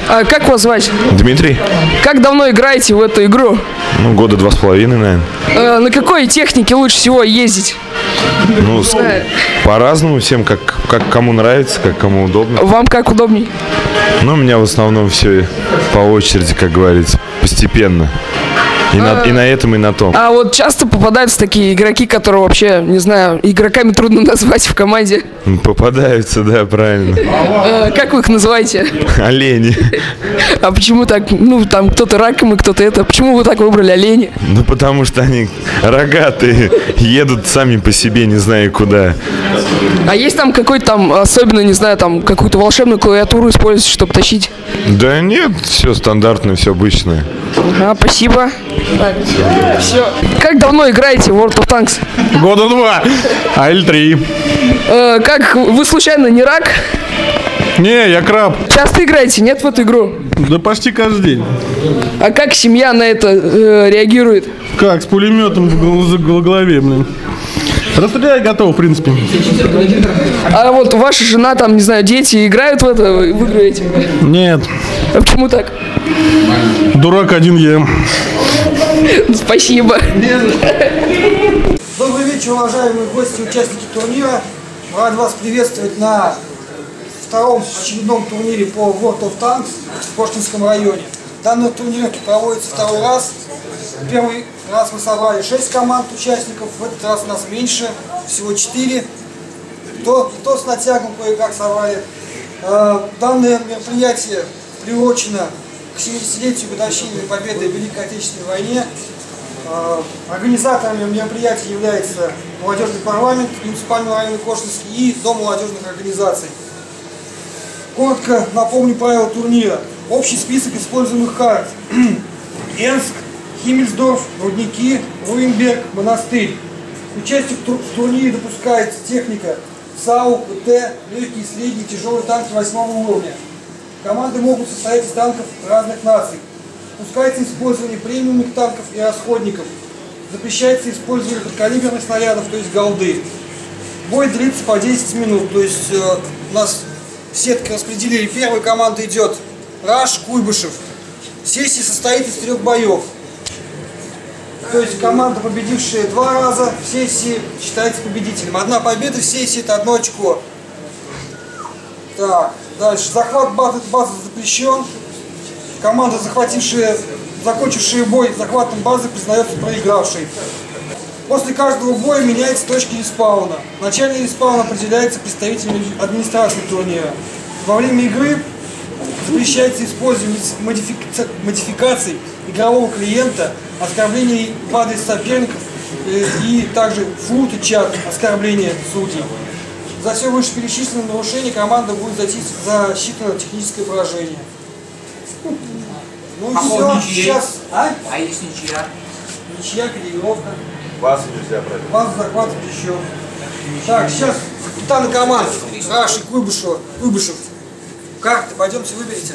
А как вас звать? Дмитрий. Как давно играете в эту игру? Ну, года 2,5, наверное. На какой технике лучше всего ездить? Ну, по-разному всем, как кому нравится, как кому удобно. Вам как удобней? Ну, у меня в основном все по очереди, как говорится, постепенно. И на этом, и на том. А вот часто попадаются такие игроки, которые вообще, не знаю, игроками трудно назвать в команде. Попадаются, да, правильно. Как вы их называете? Олени. А почему так? Ну, там кто-то раком и кто-то это. Почему вы так выбрали олени? Ну, потому что они рогатые, едут сами по себе, не знаю куда. А есть там какой-то там, особенно, не знаю, там какую-то волшебную клавиатуру использовать, чтобы тащить? Да нет, все стандартное, все обычное. Ага, спасибо. Так, все. Как давно играете в World of Tanks? Года 2, а или 3. Как, вы случайно не рак? Не, я краб. Часто играете, нет, в эту игру? Да почти каждый день. А как семья на это реагирует? Как, с пулеметом в голове, блин. Расстрелять готов, в принципе. А вот ваша жена, там, не знаю, дети играют в это, вы играете? Нет. А почему так? Дурак один я. Спасибо. Добрый вечер, уважаемые гости и участники турнира. Рад вас приветствовать на втором очередном турнире по World of Tanks в Пошкинском районе. Данный турнир проводится второй раз. Первый раз мы собрали 6 команд участников, в этот раз нас меньше, всего 4. Кто с натягом кое-как собрали. Данное мероприятие приурочено к 70-летию годовщины победы в Великой Отечественной войне. Организаторами мероприятия является молодежный парламент, муниципальный район Кошкинский и Дом молодежных организаций. Коротко напомню правила турнира. Общий список используемых карт. Энск, Химмельсдорф, Рудники, Руинберг, Монастырь. Участие в турнире допускается техника САУ, ПТ, легкий, средний, тяжелый танк 8 уровня. Команды могут состоять из танков разных наций. Допускается использование премиумных танков и расходников. Запрещается использование подкалиберных снарядов, то есть голды. Бой длится по 10 минут, то есть у нас сетки распределили. Первая команда идет Раш, Куйбышев. Сессия состоит из 3 боев. То есть команда, победившая 2 раза в сессии, считается победителем. Одна победа в сессии — это 1 очко. Так, дальше. Захват базы запрещен. Команда, закончившая бой захватом базы, признается проигравшей. После каждого боя меняется точки респауна. В начале респауна определяется представитель администрации турнира. Во время игры запрещается использование модификаций игрового клиента, оскорблений в адрес соперников и также фут и чат, оскорбления судей. За все вышеперечисленные нарушения команда будет засчитана техническое поражение. Ну все, сейчас. А если ничья? Ничья, калибровка. Базу нельзя брать. Базу захват еще. Так, сейчас капитаны команд Раш и Куйбышев. Карты, пойдемте выберите.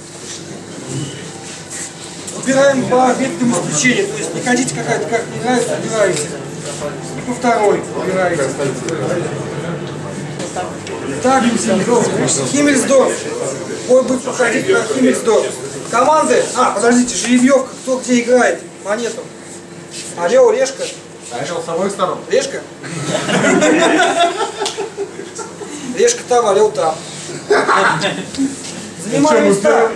Выбираем по методам исключения, то есть не хотите какая-то карта не нравится, выбираете. И по второй выбираете. Так, Химмельсдорф. Бой будет проходить на Химмельсдорф. Команды, подождите, жеребьевка, кто где играет, монету. Орел, решка. Орел с обоих сторон. Решка? Решка там, орел там. Занимаем места.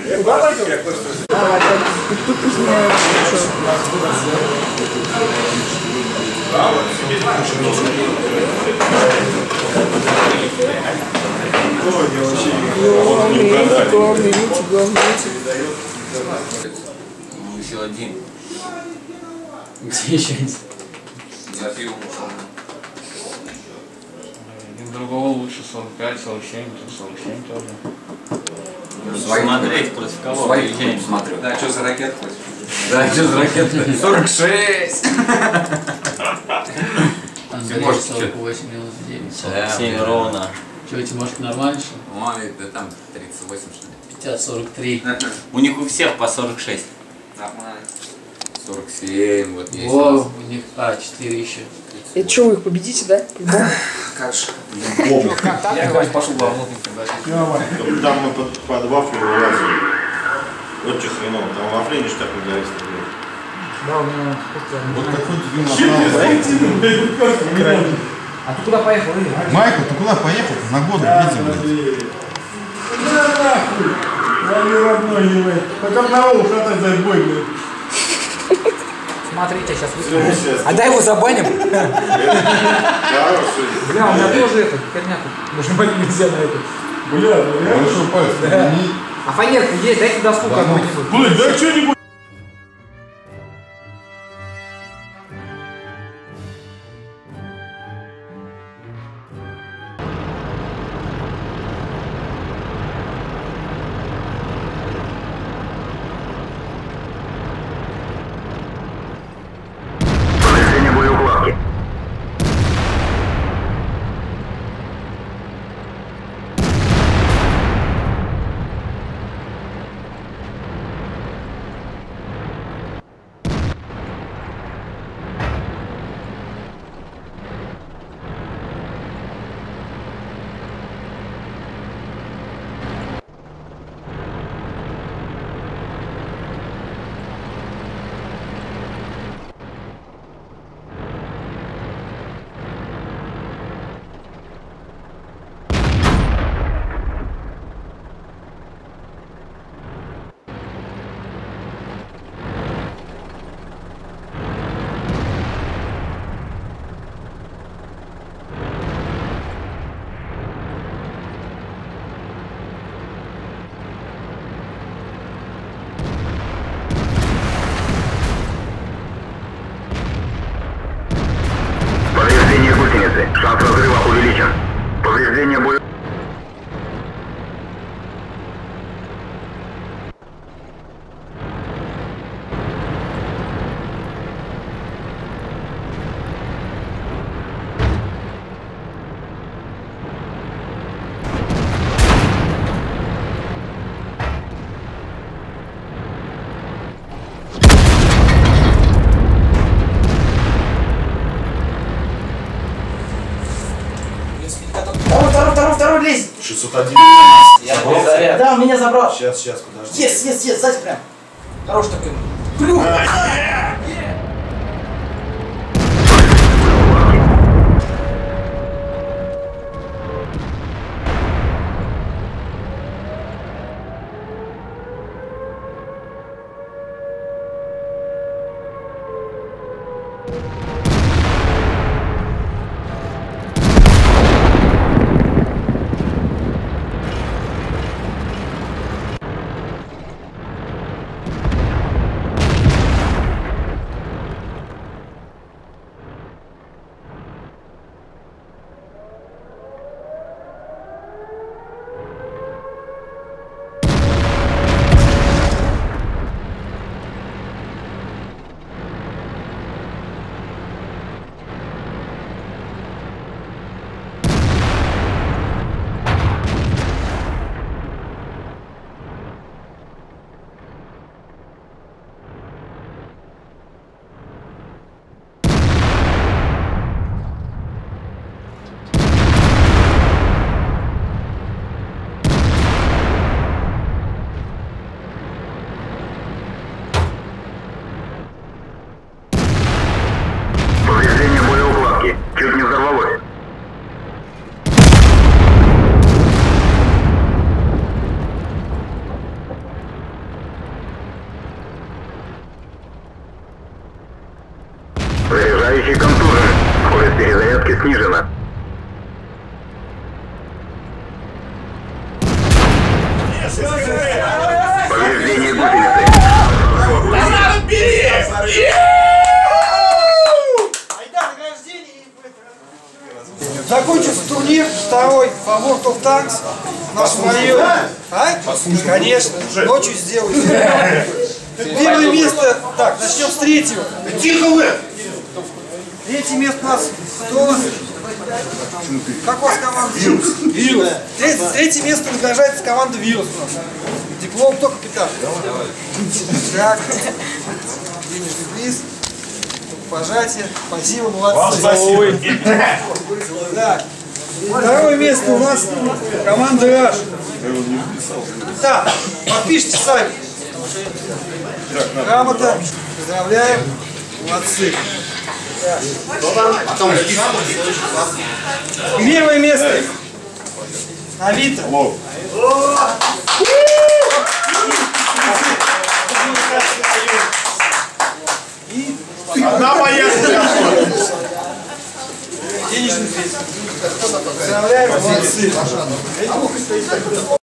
Еще один. Где еще один? За пивом ушел. Один другого лучше 45, 47, 47 тоже. Смотреть против кого? Своих смотрю. Да, что за ракет хоть? Да, что за ракета? 46! Андрей 48 минус 9. 47 ровно. Что, эти, может, нормально, что ли? Ой, да там 38, что ли. 50, 43. У них у всех по 46. Нормально. 47, вот есть. О, у них, 4 еще. Это что, вы их победите, да? Как же. Я, Вась, пошел во внутрь. Там мы под вафлю вылазим. Вот что хреново, там во флейне штаб не говорит. Да, у меня... Вот такой тебе А ты куда поехал, Игорь? Майкл, ты куда поехал? На год видите, блядь. Да нахуй! Вали родной, ебать. Хоть одного ушатать за бой, блядь. Смотрите, сейчас выключу. А дай его забаним. Бля, у меня тоже это, херня тут. Даже банить нельзя на это. Бля, Большой палец. Да. А фанерка есть, дайте доску какую-нибудь. блядь, да что-нибудь. Шанс разрыва увеличен. Повреждение будет. Второй лезет. 601. Да, он меня забрал. Сейчас, подожди. Есть, сзади прям. Хорош такой. Плюх. Чуть не взорвалось. Заряжающий контужен. Скорость перезарядки снижена. Повреждение гусеницы. Закончился турнир, второй по World of Tanks в нашем районе. А? Конечно, ночью сделайте. Первое место, так, начнем с третьего. Тихо вы! Третье место у нас кто? Как у вас команда? Вирус. Третье место награждается команда Вирус у нас. Диплом кто капитан? Так. Денежный приз. Пожатие. Спасибо, молодцы. Спасибо. Так. Второе место у нас команда Rush. Так, подпишите сами. Грамота. Поздравляем. Молодцы. Первое место. Авито. Одна поездка. Денежный приз. Поздравляем. Молодцы.